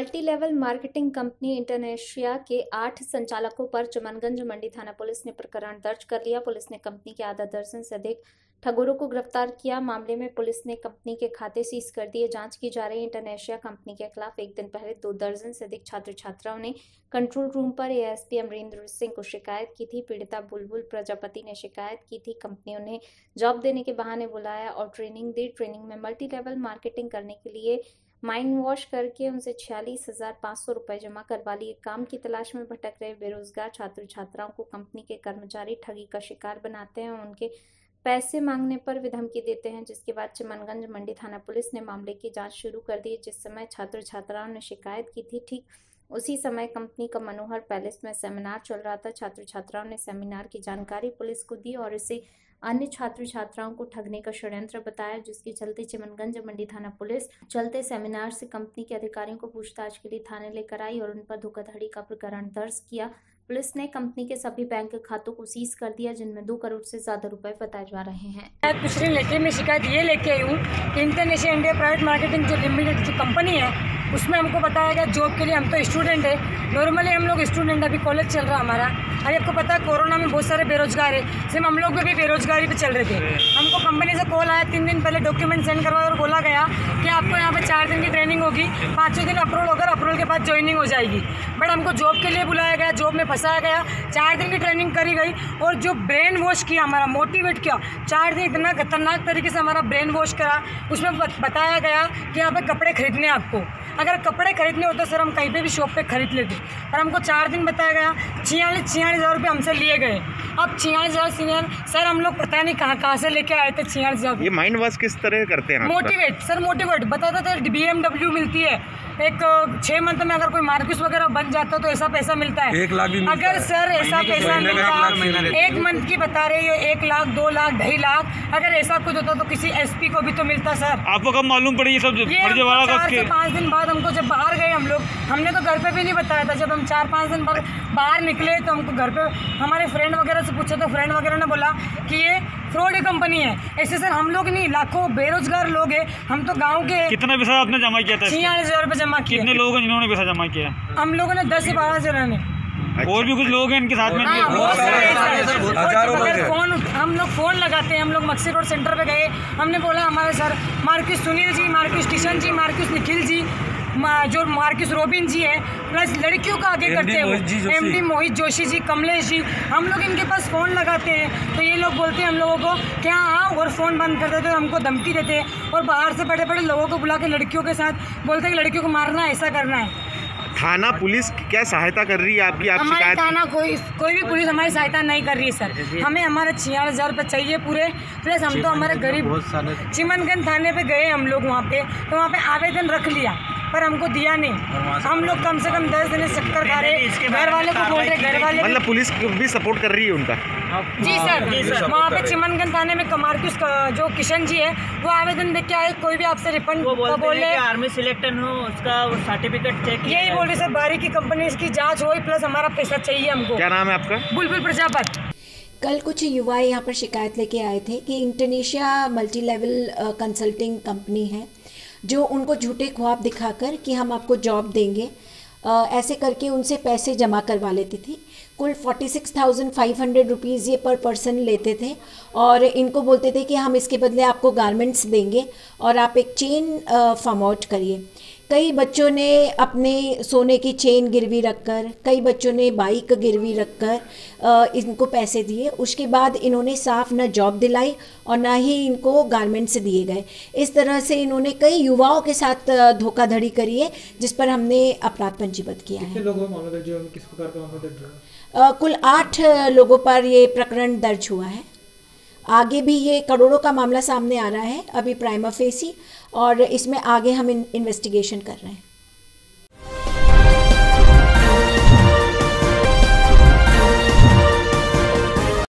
Multi level marketing company Internesia के 8 संचालकों पर चमनगंज मंडी थाना पुलिस ने प्रकरण दर्ज कर लिया। पुलिस ने कंपनी के आधा दर्जन से अधिक ठगोरों को गिरफ्तार किया। मामले में पुलिस ने कंपनी के खाते सीज कर दिए। जांच की जा रही इंटरनेशिया कंपनी के खिलाफ एक दिन पहले 2 दर्जन से अधिक छात्र छात्राओं ने कंट्रोल रूम पर एएसपी अमरिंदर सिंह को शिकायत की थी। पीड़िता बुलबुल प्रजापति ने शिकायत की थी। कंपनी उन्हें जॉब देने के बहाने बुलाया और ट्रेनिंग दी। ट्रेनिंग में मल्टी लेवल मार्केटिंग करने के लिए माइंड वॉश करके उनसे 46,500 रुपए जमा करवा लिए। काम की तलाश में भटक रहे बेरोजगार छात्र छात्राओं को कंपनी के कर्मचारी ठगी का शिकार बनाते हैं और उनके पैसे मांगने पर भी धमकी देते हैं, जिसके बाद चमनगंज मंडी थाना पुलिस ने मामले की जांच शुरू कर दी। जिस समय छात्र छात्राओं ने शिकायत की थी, ठीक उसी समय कंपनी का मनोहर पैलेस में सेमिनार चल रहा था। छात्र छात्राओं ने सेमिनार की जानकारी पुलिस को दी और इसे अन्य छात्र छात्राओं को ठगने का षड्यंत्र बताया, जिसके चलते चमनगंज मंडी थाना पुलिस चलते सेमिनार से कंपनी के अधिकारियों को पूछताछ के लिए थाने लेकर आई और उन पर धोखाधड़ी का प्रकरण दर्ज किया। पुलिस ने कंपनी के सभी बैंक खातों को सीज कर दिया, जिनमें 2 करोड़ से ज्यादा रुपए बताए जा रहे हैं। कुछ दिन लेके मैं शिकायत ये लेके आई हूँ कि इंटरनेशिया इंडिया प्राइवेट मार्केटिंग जो लिमिटेड जो कंपनी है उसमें हमको बताया गया जॉब के लिए। हम तो स्टूडेंट है, नॉर्मली हम लोग स्टूडेंट, अभी कॉलेज चल रहा हमारा। अरे आपको पता है कोरोना में बहुत सारे बेरोजगार है, सिर्फ हम लोग भी बेरोजगारी पे चल रहे थे। हमको कंपनी से कॉल आया, 3 दिन पहले डॉक्यूमेंट सेंड करवाया और बोला गया कि आपको यहाँ पे 4 दिन की ट्रेनिंग होगी, 5वें दिन अप्रूवल होकर अप्रूवल के बाद ज्वाइनिंग हो जाएगी। बट हमको जॉब के लिए बुलाया गया, जॉब में फंसाया गया। 4 दिन की ट्रेनिंग करी गई और जो ब्रेन वॉश किया, हमारा मोटिवेट किया, 4 दिन इतना खतरनाक तरीके से हमारा ब्रेन वॉश करा। उसमें बताया गया कि यहाँ पे कपड़े खरीदने आपको, अगर कपड़े खरीदने होते सर हम कहीं पे भी शॉप पे खरीद लेते, पर हमको 4 दिन बताया गया। 46,000 रुपये हमसे लिए गए। अब 46,000 सर हम लोग पता नहीं कहाँ से लेके आए थे 46,000। ये माइंड वॉश किस तरह करते हैं? मोटिवेट सर, मोटिवेट बताते थे। BMW मिलती है, एक 6 मंथ में अगर कोई मार्केट वगैरह बन जाता है तो ऐसा पैसा मिलता है। 1 लाख भी मिलता अगर है। सर ऐसा पैसा मिलता, 1 मंथ की बता रहे हो, 1 लाख, 2 लाख, 2.5 लाख, अगर ऐसा कुछ होता तो किसी SP को भी तो मिलता सर। आपको कब मालूम पड़ी ये सब? 4 से 5 दिन बाद हमको, जब बाहर गए हम लोग, हमने तो घर पे भी नहीं बताया था। जब हम 4-5 दिन बाद बाहर निकले तो हमको घर पे हमारे फ्रेंड वगैरह से पूछे तो फ्रेंड वगैरह ने बोला कि ये फ्रॉड कंपनी है। ऐसे सर हम लोग नहीं, लाखों बेरोजगार लोग हैं, हम तो गांव के। कितना पैसा आपने जमा किया था? 46,000 रुपये जमा किया। कितने लोग हैं जिन्होंने पैसा जमा किया? हम लोगों ने 10 से 12 जनों ने। और भी कुछ लोग हैं इनके साथ में? फोन हम लोग फ़ोन लगाते हैं, हम लोग मक्सी रोड सेंटर पे गए, हमने बोला हमारे सर मार्किस सुनील जी, मार्किस किशन जी, मार्किस निखिल जी, जो मार्किस रोबिन जी है, प्लस लड़कियों का आगे करते हैं MD मोहित जोशी जी, कमलेश जी, हम लोग इनके पास फ़ोन लगाते हैं तो ये लोग बोलते हैं हम लोगों को क्या हाँ, और फ़ोन बंद कर देते हैं, हमको धमकी देते हैं और बाहर से बड़े बड़े लोगों को बुला के लड़कियों के साथ बोलते हैं कि लड़कियों को मारना है, ऐसा करना है। थाना पुलिस क्या सहायता कर रही है आपकी? आप हमारी शिकायत? थाना कोई भी पुलिस हमारी सहायता नहीं कर रही है सर। हमें हमारे 46,000 रुपये चाहिए पूरे, प्लस हम तो हमारे गरीब चिमनगंज थाने पे गए हम लोग, वहाँ पे तो वहाँ पे आवेदन रख लिया पर हमको दिया नहीं। हम लोग कम से कम 10 दिन चक्कर खा रहे, घर वाले को बोल रहे, घर वाले मतलब पुलिस भी सपोर्ट कर रही है उनका? जी सर, वहाँ पे चिमनगंज थाने में मार्किस जो किशन जी है वो आवेदन देख के आए, कोई भी आपसे रिफंड बोल रहे, आर्मी सिलेक्टेड हो उसका सर्टिफिकेट चेक, यही बोल रहे सर। बारी की कंपनी की जाँच हो, प्लस हमारा पैसा चाहिए हमको। क्या नाम है आपका? बुलबुल प्रजापति। कल कुछ युवा यहाँ पर शिकायत लेके आए थे कि Internesia multi level consulting company है जो उनको झूठे ख्वाब दिखाकर कि हम आपको जॉब देंगे, ऐसे करके उनसे पैसे जमा करवा लेती थी। कुल 46,500 रुपीज़ ये पर पर्सन लेते थे और इनको बोलते थे कि हम इसके बदले आपको गारमेंट्स देंगे और आप एक चेन फॉर्म आउट करिए। कई बच्चों ने अपने सोने की चेन गिरवी रखकर, कई बच्चों ने बाइक गिरवी रखकर इनको पैसे दिए। उसके बाद इन्होंने साफ न जॉब दिलाई और ना ही इनको गारमेंट्स दिए गए। इस तरह से इन्होंने कई युवाओं के साथ धोखाधड़ी करी है, जिस पर हमने अपराध पंजीबद्ध किया है। कितने लोगों मामला दर्ज हुआ? किस प्रकार का मामला दर्ज हुआ? कुल 8 लोगों पर ये प्रकरण दर्ज हुआ है। आगे भी ये करोड़ों का मामला सामने आ रहा है अभी प्राइमा फेसी, और इसमें आगे हम इन्वेस्टिगेशन कर रहे हैं।